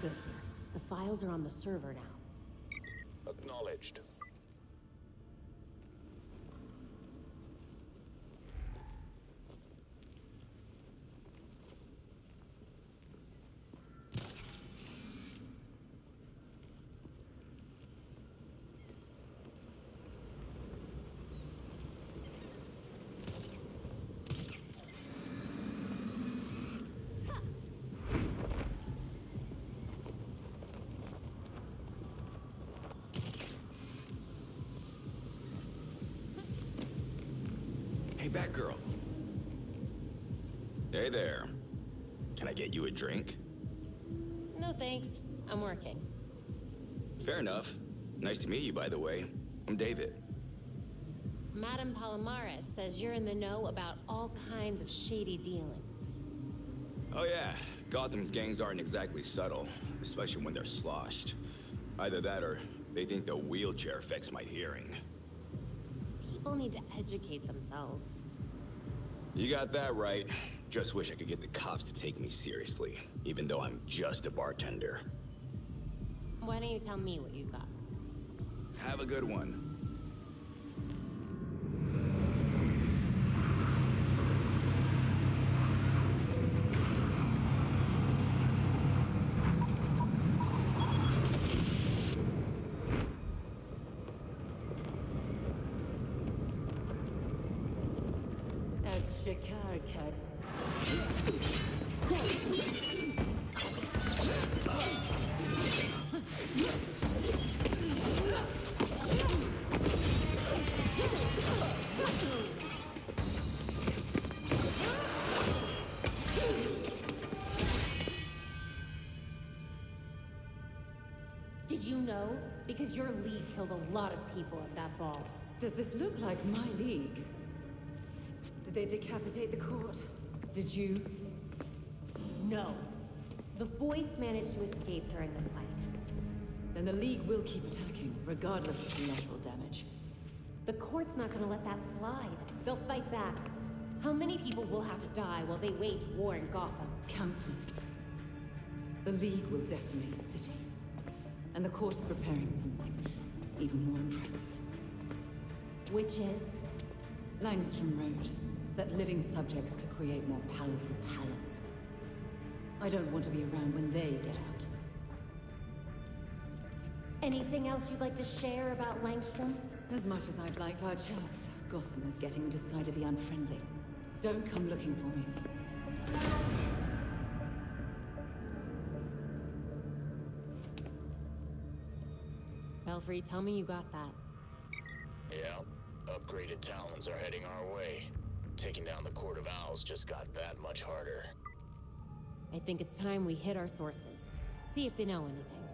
good here. The files are on the server now. Acknowledged. Hey, Batgirl. Hey there. Can I get you a drink? No thanks. I'm working. Fair enough. Nice to meet you, by the way. I'm David. Madame Palomares says you're in the know about all kinds of shady dealings. Oh yeah, Gotham's gangs aren't exactly subtle, especially when they're sloshed. Either that or they think the wheelchair affects my hearing. People need to educate themselves. You got that right. Just wish I could get the cops to take me seriously, even though I'm just a bartender. Why don't you tell me what you've got? Have a good one. Did you know? Because your league killed a lot of people at that ball. Does this look like my league? Did they decapitate the court? Did you? No. The voice managed to escape during the fight. Then the league will keep attacking, regardless of collateral damage. The court's not gonna let that slide. They'll fight back. How many people will have to die while they wage war in Gotham? Countless. The league will decimate the city. And the court is preparing something even more impressive. Which is? Langstrom wrote that living subjects could create more powerful talents. I don't want to be around when they get out. Anything else you'd like to share about Langstrom? As much as I'd liked our chance, Gotham is getting decidedly unfriendly. Don't come looking for me. Belfry, tell me you got that. Yeah. Upgraded Talons are heading our way. Taking down the Court of Owls just got that much harder. I think it's time we hit our sources. See if they know anything.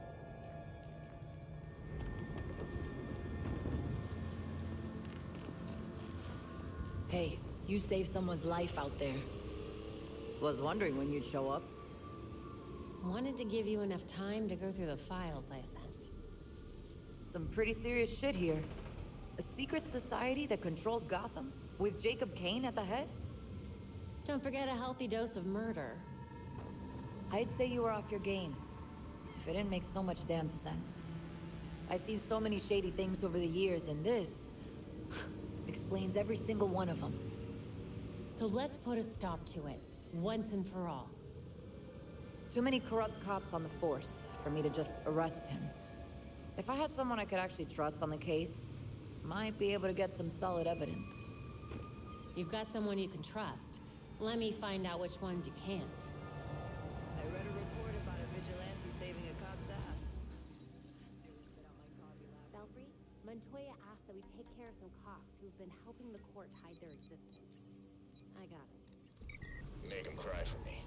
Hey, you saved someone's life out there. Was wondering when you'd show up. Wanted to give you enough time to go through the files I sent. Some pretty serious shit here. A secret society that controls Gotham? With Jacob Kane at the head? Don't forget a healthy dose of murder. I'd say you were off your game. If it didn't make so much damn sense. I've seen so many shady things over the years, and this explains every single one of them. So let's put a stop to it, once and for all. Too many corrupt cops on the force for me to just arrest him. If I had someone I could actually trust on the case, might be able to get some solid evidence. You've got someone you can trust. Let me find out which ones you can't. I read a report about a vigilante saving a cop's ass. Belfry, Montoya asked that we take care of some cops who've been helping the court hide their existence. I got it. Make him cry for me.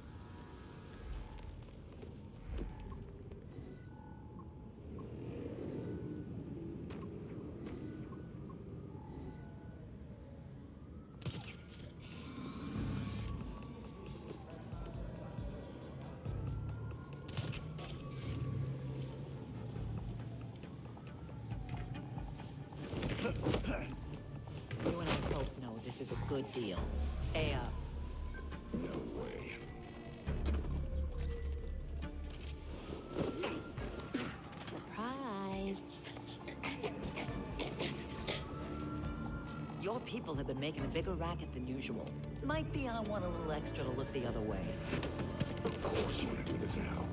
You and I both know this is a good deal. Hey, No way. people have been making a bigger racket than usual. Might be I want a little extra to look the other way. Of course you want to do this now.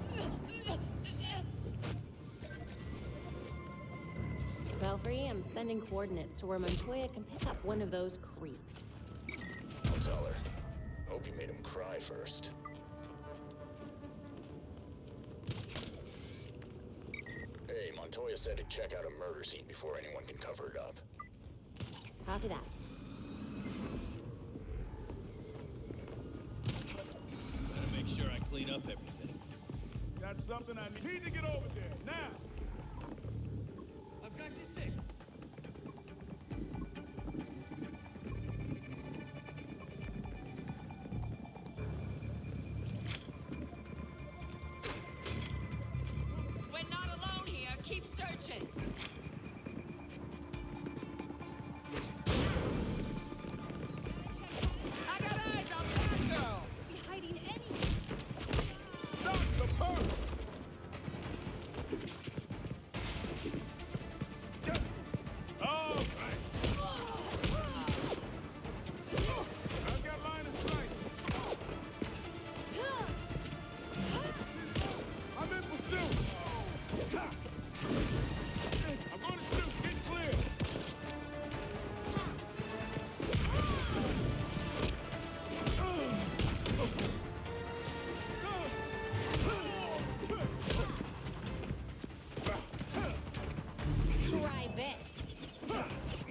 Belfry, I'm sending coordinates to where Montoya can pick up one of those creeps. I'll tell her. Hope you made him cry first. Hey, Montoya said to check out a murder scene before anyone can cover it up. Copy that. Gotta make sure I clean up everything. Got something I need to get over there, now! I've got you sick. We're not alone here. Keep searching. I got eyes on Batgirl. Be hiding anywhere. Stop the perp! All right. I've got line of sight. I'm in pursuit. I'm going to shoot. Get clear. Try this.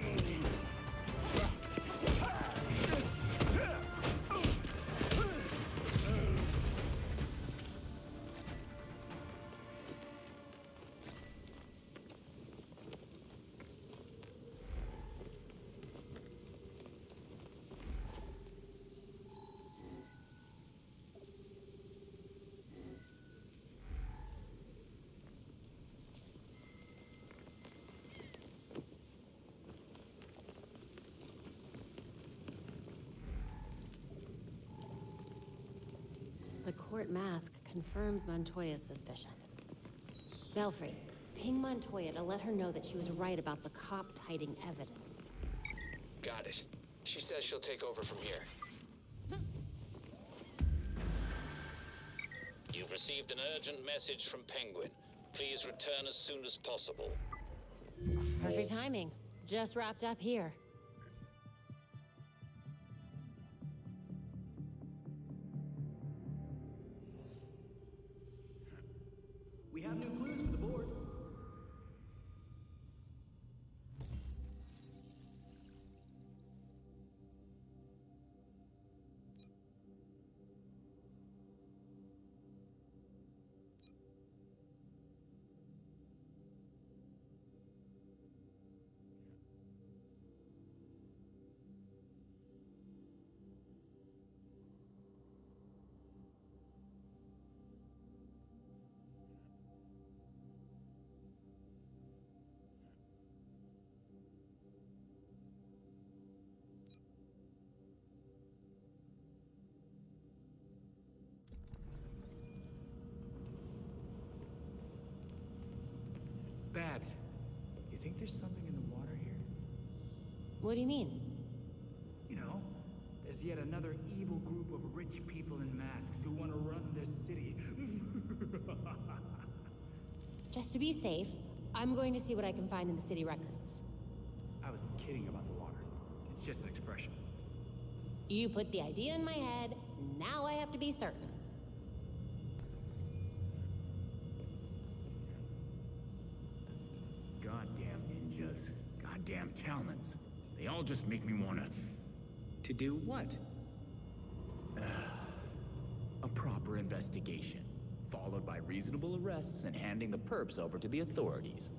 The court mask confirms Montoya's suspicions. Belfry, ping Montoya to let her know that she was right about the cops hiding evidence. Got it. She says she'll take over from here. You've received an urgent message from Penguin. Please return as soon as possible. Perfect timing. Just wrapped up here. We have new clues for the board. Babs, you think there's something in the water here? What do you mean? You know, there's yet another evil group of rich people in masks who want to run this city. Just to be safe, I'm going to see what I can find in the city records. I was kidding about the water. It's just an expression. You put the idea in my head, now I have to be certain. Goddamn ninjas. Goddamn talons. They all just make me wanna... To do what? A proper investigation, followed by reasonable arrests and handing the perps over to the authorities.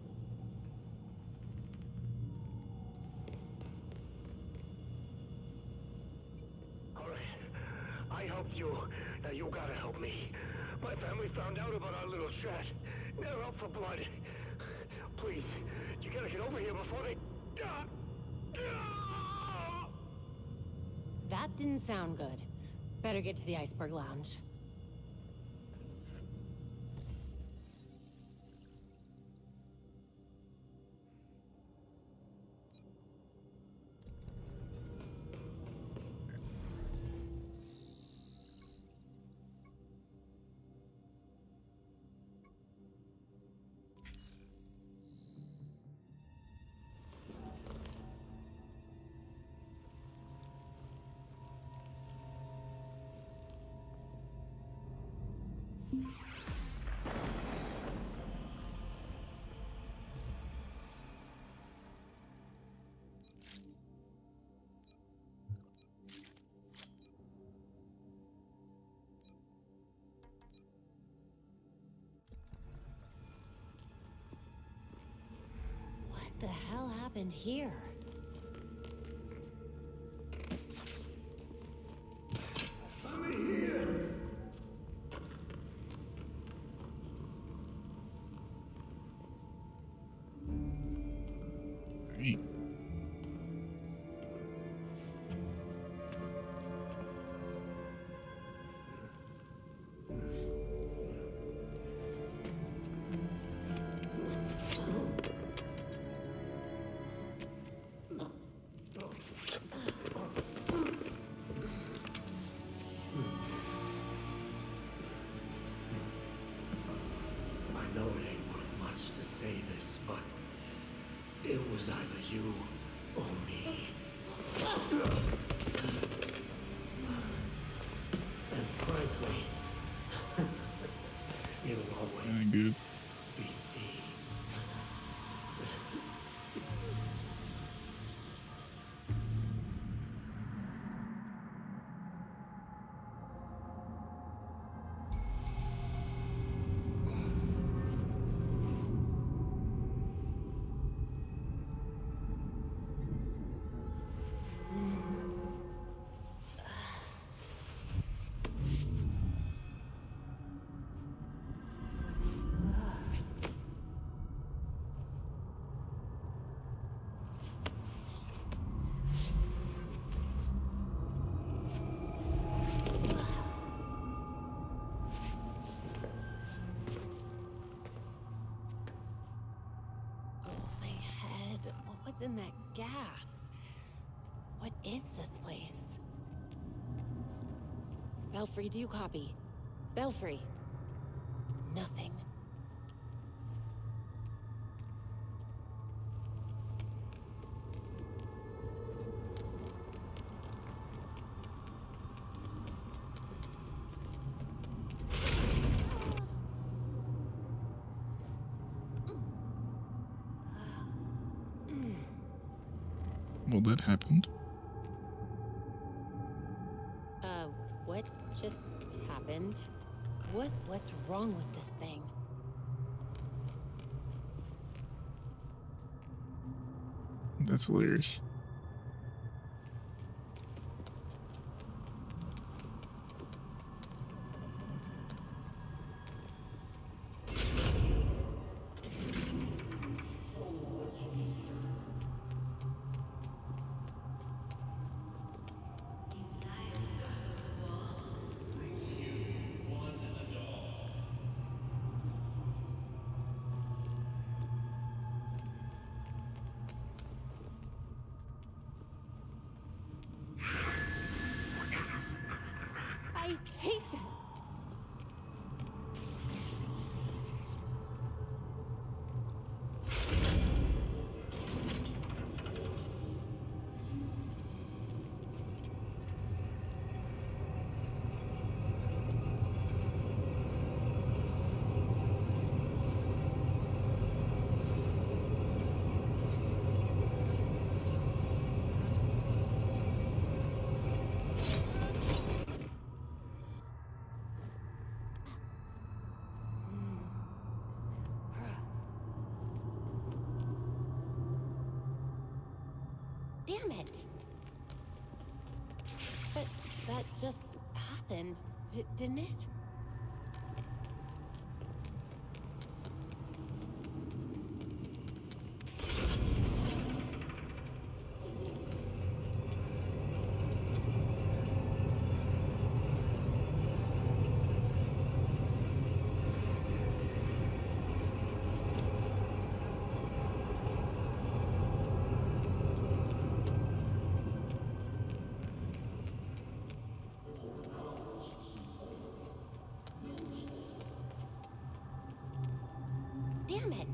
Alright. I helped you. Now you gotta help me. My family found out about our little chat. They're out for blood. Please, you gotta get over here before they... That didn't sound good. Better get to the Iceberg Lounge. What the hell happened here? Great. I know it ain't worth much to say this, but it was either you or me. And frankly, it'll always Good. be me. In that gas. What is this place? Belfry, do you copy? Belfry. Nothing. Well, that happened. What just happened? What's wrong with this thing? That's hilarious. I hate this! Damn it! But that just happened, didn't it? Damn it!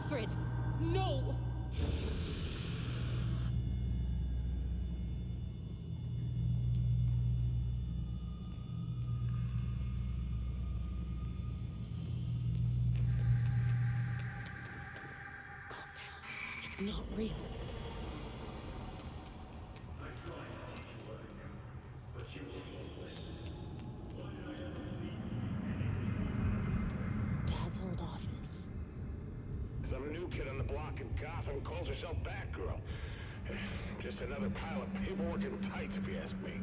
Alfred! No! Calm down. It's not real. Dad's old office. Some new kid on the block in Gotham calls herself Batgirl. Just another pile of paperwork and tights, if you ask me.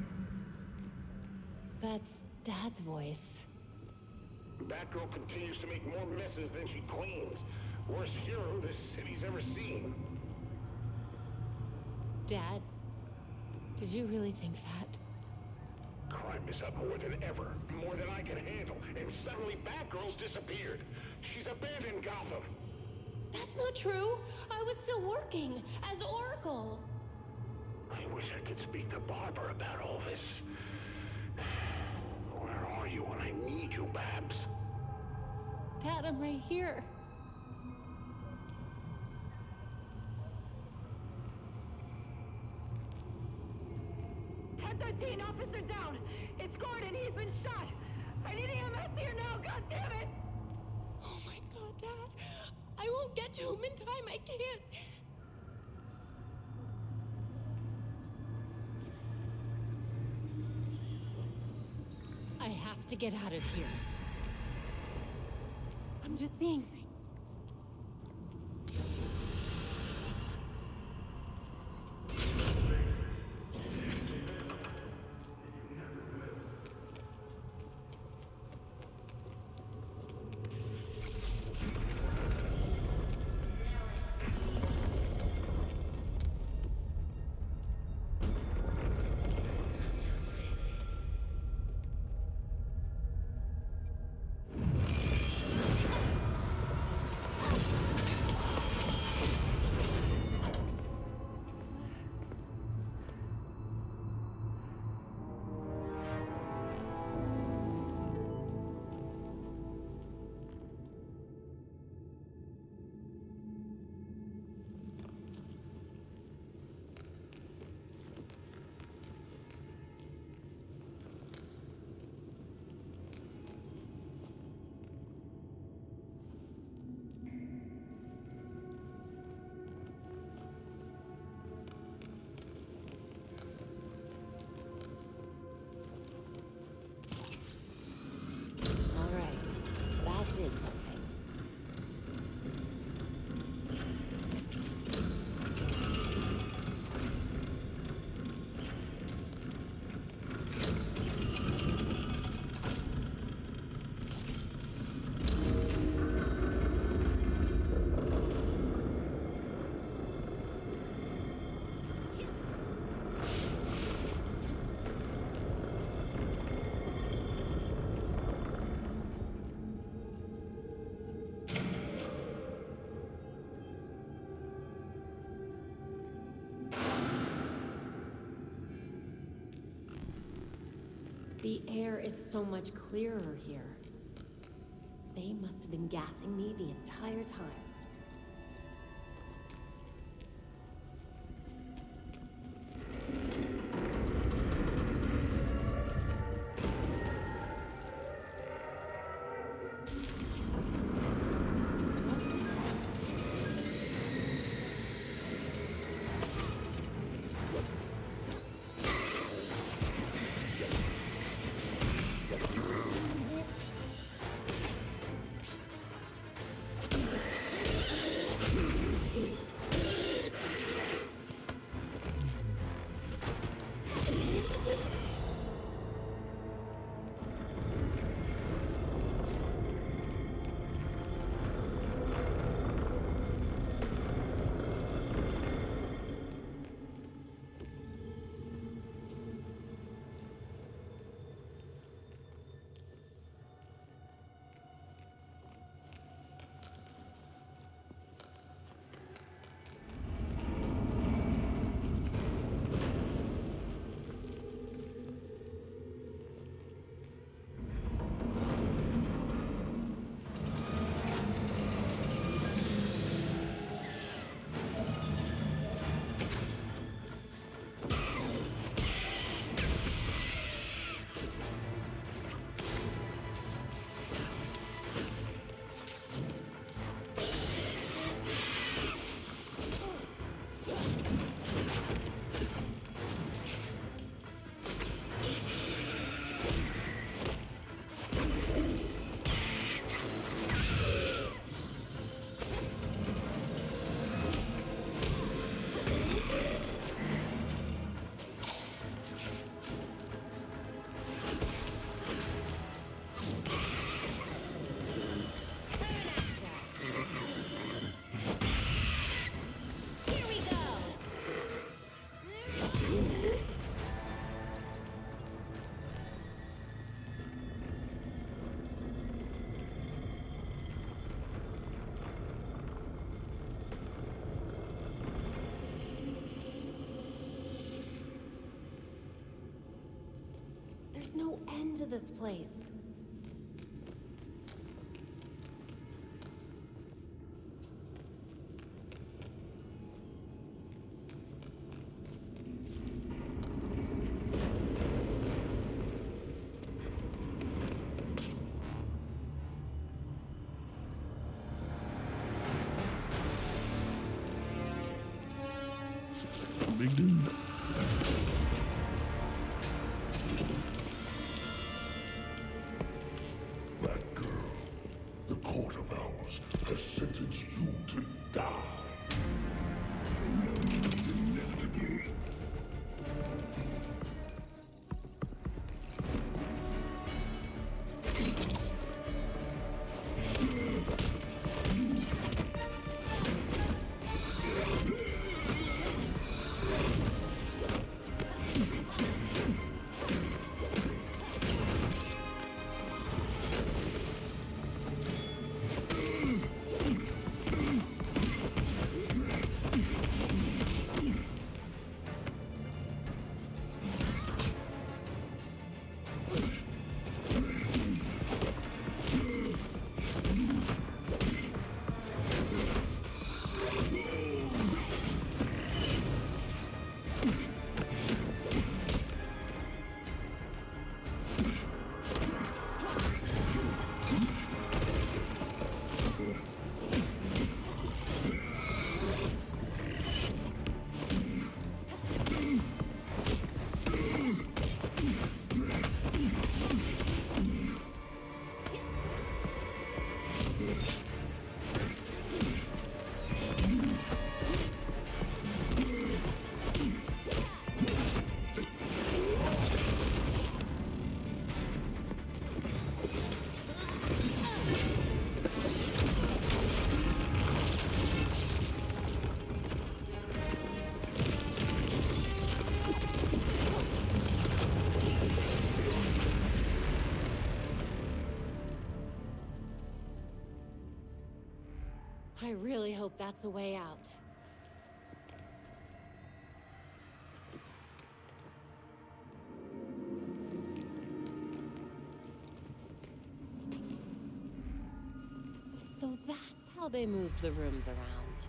That's Dad's voice. Batgirl continues to make more messes than she cleans. Worst hero this city's ever seen. Dad, did you really think that? Crime is up more than ever, more than I can handle, and suddenly Batgirl's disappeared. She's abandoned Gotham. That's not true. I was still working as Oracle. I wish I could speak to Barbara about all this. Where are you when I need you, Babs? Dad, I'm right here. Teen officer down! It's Gordon, he's been shot! I need EMS here now, god damn it! Oh my god, Dad! I won't get to him in time, I can't! I have to get out of here. I'm just seeing things. Did something. The air is so much clearer here. They must have been gassing me the entire time. to this place? Big dude. Batgirl, the Court of Owls has sentenced you to die. I really hope that's a way out. So that's how they moved the rooms around.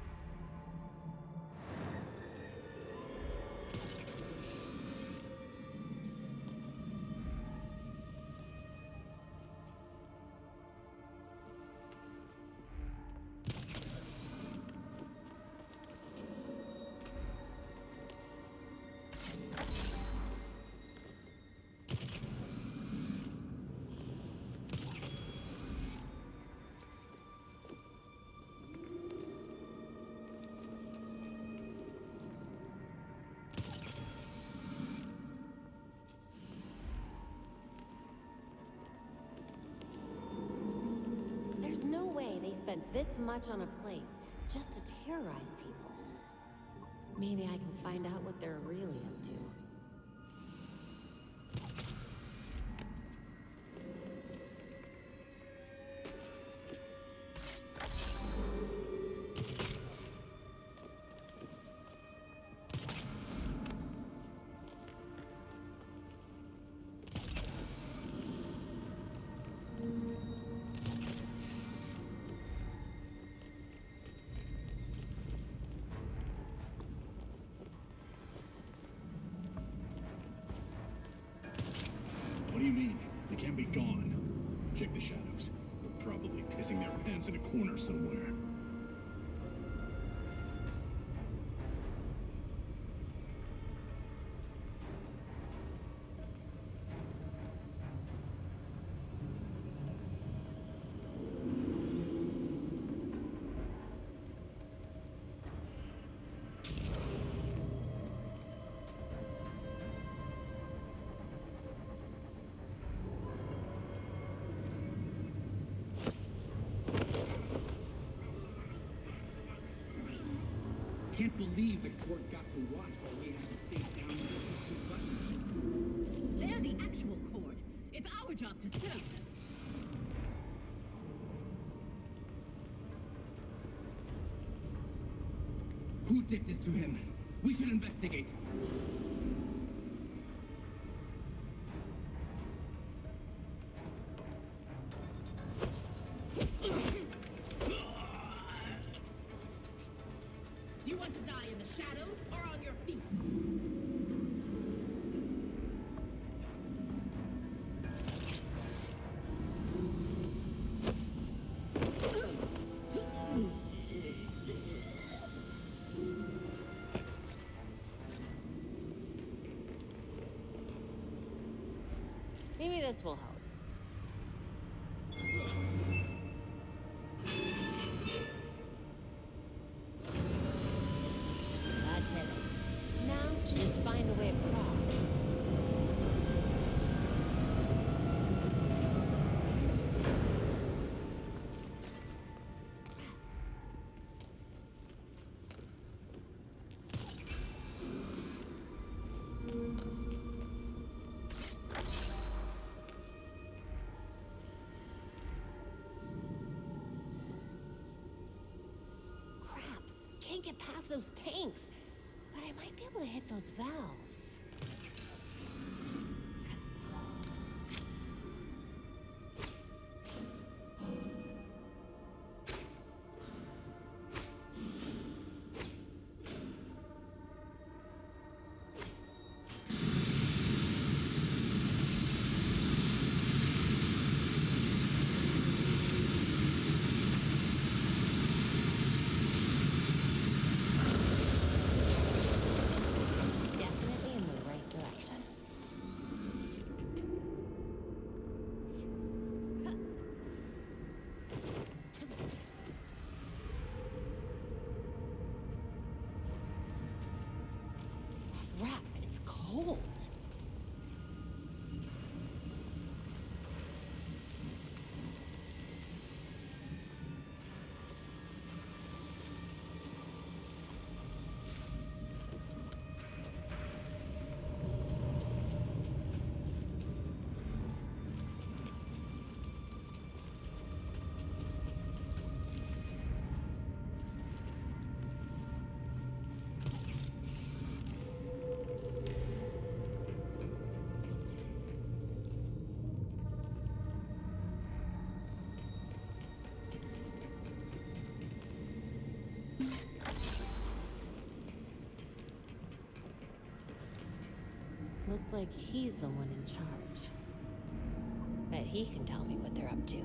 Spent this much on a place just to terrorize people. Maybe I can find out what they're really up to. What do you mean? They can't be gone. Check the shadows. They're probably pissing their pants in a corner somewhere. Can't believe the court got to watch while we had to stay down and push the buttons. They're the actual court. It's our job to serve them. Who did this to him? We should investigate. shadows or on your feet. Maybe this will help. That did it. Now to just find a way across. Can't get past those tanks, but I might be able to hit those valves. Crap, it's cold. Looks like he's the one in charge. Bet he can tell me what they're up to.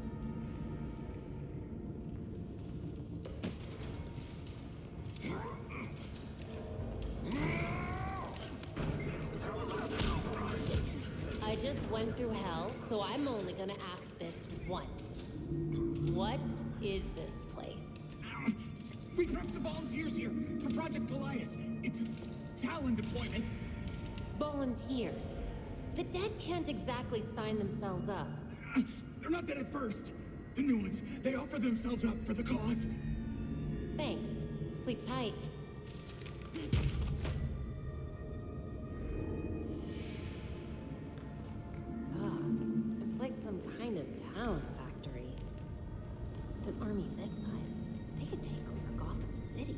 I just went through hell, so I'm only gonna ask this once. What is this place? We prepped the volunteers here for Project Goliath. It's a Talon deployment. Volunteers. The dead can't exactly sign themselves up. They're not dead at first. The new ones, they offer themselves up for the cause. Thanks. Sleep tight. God, it's like some kind of talent factory. With an army this size, they could take over Gotham City.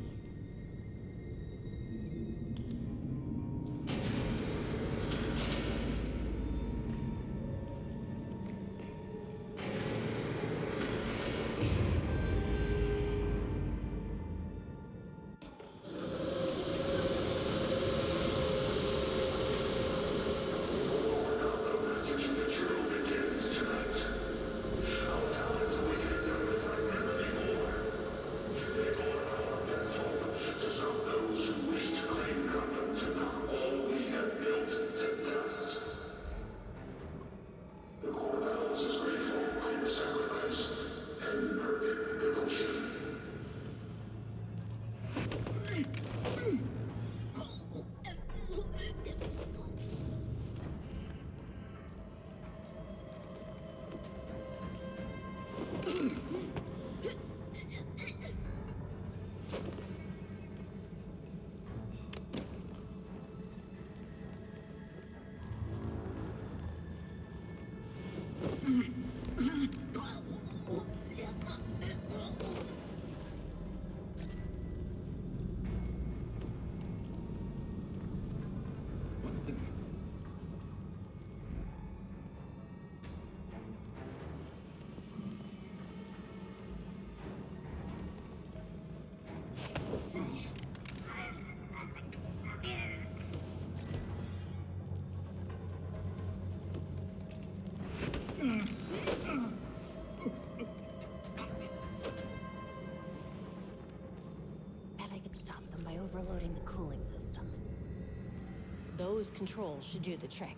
by overloading the cooling system. Those controls should do the trick.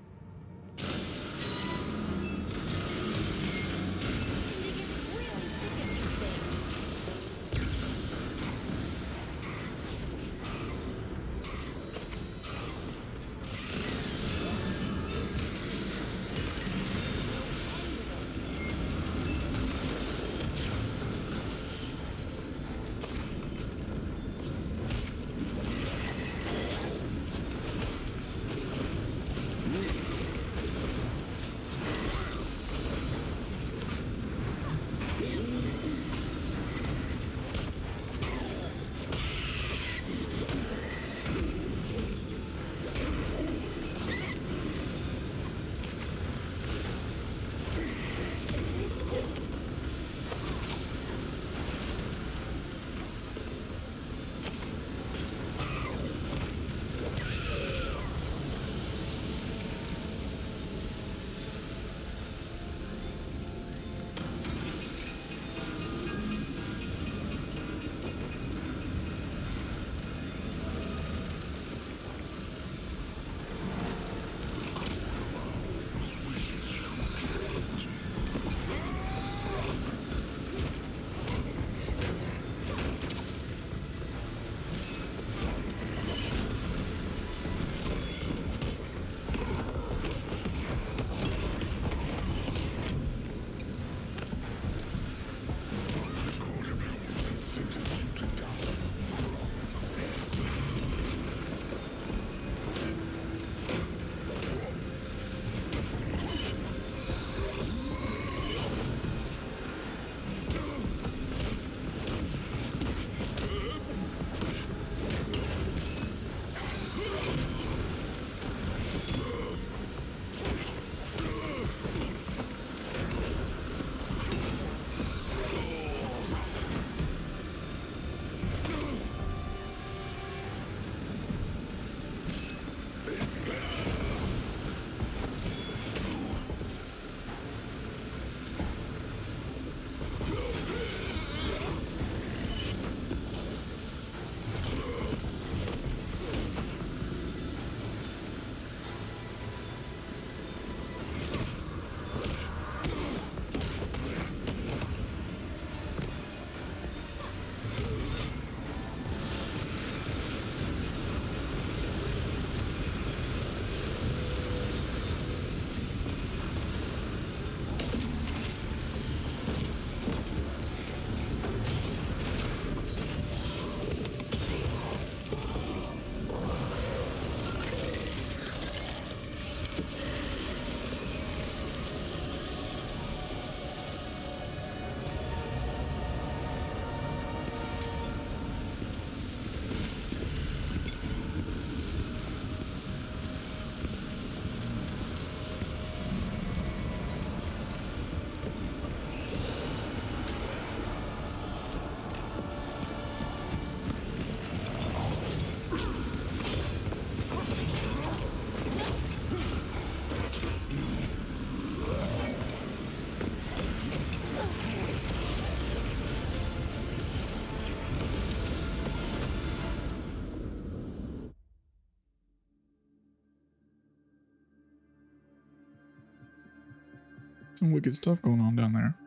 Some wicked stuff going on down there.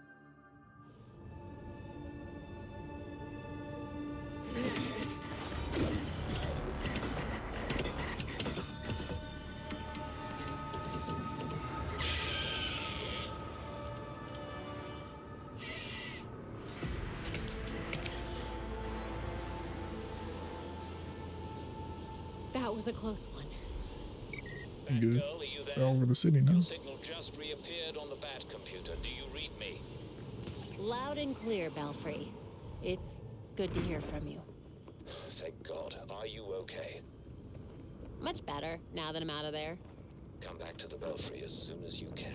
That was a close one. Good. They're all over the city now. Your signal just reappeared on the Bat computer. Do you read me? Loud and clear, Belfry. It's good to hear from you. Thank God. Are you okay? Much better, now that I'm out of there. Come back to the Belfry as soon as you can.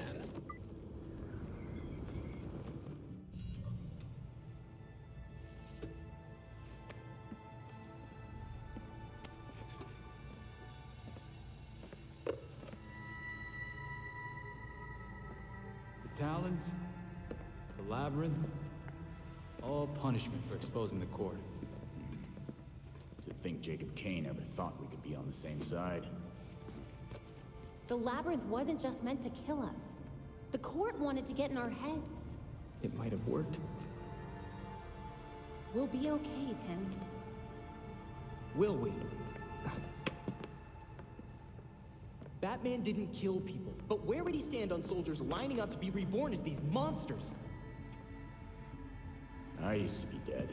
Talons, the Labyrinth, all punishment for exposing the court. To think Jacob Kane ever thought we could be on the same side. The Labyrinth wasn't just meant to kill us. The court wanted to get in our heads. It might have worked. We'll be okay, Tim. Will we? Batman didn't kill people, but where would he stand on soldiers lining up to be reborn as these monsters? I used to be dead.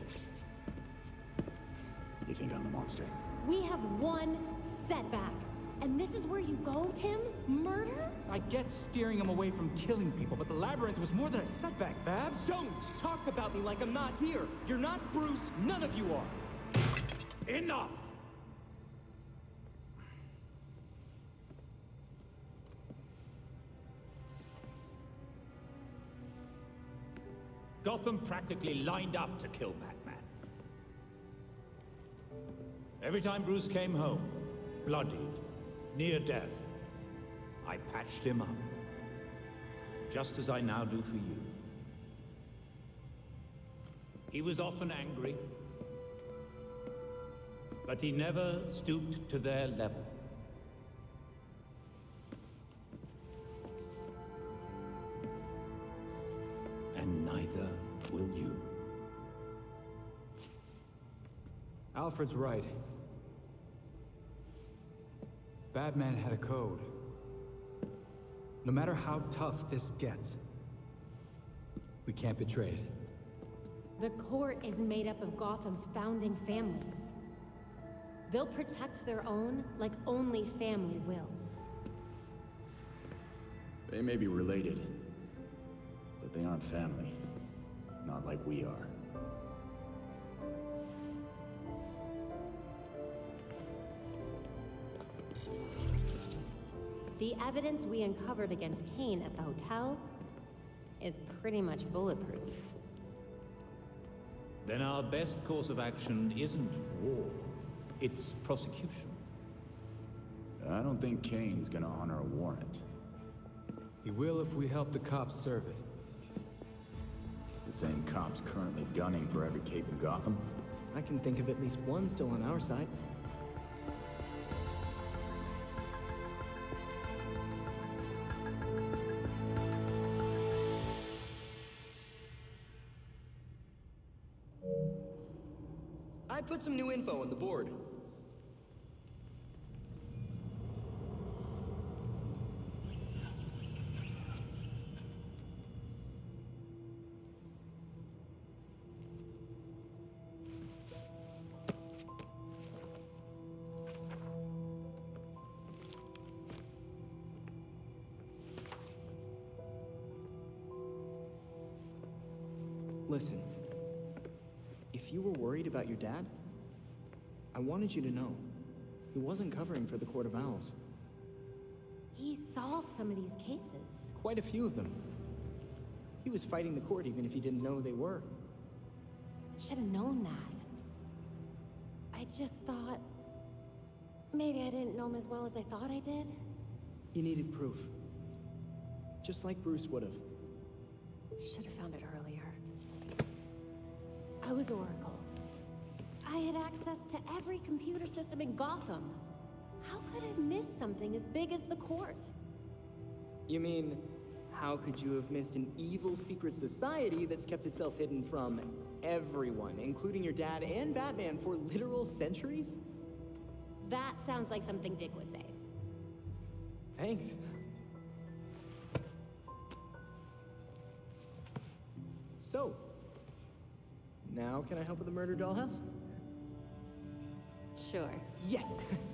You think I'm a monster? We have one setback. And this is where you go, Tim? Murder? I get steering him away from killing people, but the Labyrinth was more than a setback, Babs. Don't talk about me like I'm not here. You're not Bruce, none of you are. Enough! Gotham practically lined up to kill Batman. Every time Bruce came home, bloodied, near death, I patched him up. Just as I now do for you. He was often angry, but he never stooped to their level. And neither will you. Alfred's right. Batman had a code. No matter how tough this gets, we can't betray it. The court is made up of Gotham's founding families. They'll protect their own like only family will. They may be related, but they aren't family. Not like we are. The evidence we uncovered against Kane at the hotel is pretty much bulletproof. Then our best course of action isn't war, it's prosecution. I don't think Kane's gonna honor a warrant. He will if we help the cops serve it. The same cops currently gunning for every cape in Gotham? I can think of at least one still on our side. I put some new info on the board. Listen, if you were worried about your dad, I wanted you to know he wasn't covering for the Court of Owls. He solved some of these cases. Quite a few of them. He was fighting the court even if he didn't know they were. Should have known that. I just thought... maybe I didn't know him as well as I thought I did. You needed proof. Just like Bruce would have. Should have found it earlier. I was Oracle. I had access to every computer system in Gotham. How could I have missed something as big as the court? You mean, how could you have missed an evil secret society that's kept itself hidden from everyone, including your dad and Batman, for literal centuries? That sounds like something Dick would say. Thanks. So, now can I help with the murder dollhouse? Sure. Yes!